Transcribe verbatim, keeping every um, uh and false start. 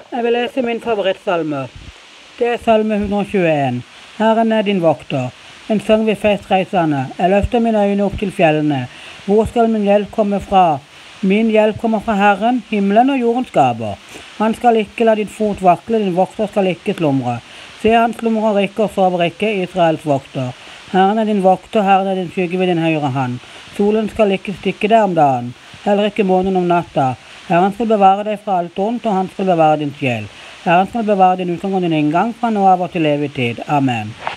Jeg vil lese min favorittsalme. Det er salme ett hundre og tjueen. Herren er din vokter. En sang ved festreisende. Jeg løfter mine øyne opp til fjellene. Hvor skal min hjelp komme fra? Min hjelp kommer fra Herren, himmelen og jorden skaper. Han skal ikke la din fot vakle, din vokter skal ikke slumre. Se, han slumrer ikke og sover ikke, Israels vokter. Herren er din vokter, Herren er din skygge ved din høyre hand. Solen skal ikke stikke deg om dagen, heller ikke månen om natta. Herren skal bevare deg fra alt ondt, og han skal bevare din sjel. Herren skal bevare din utgang og din inngang fra nå av og til evig tid. Amen.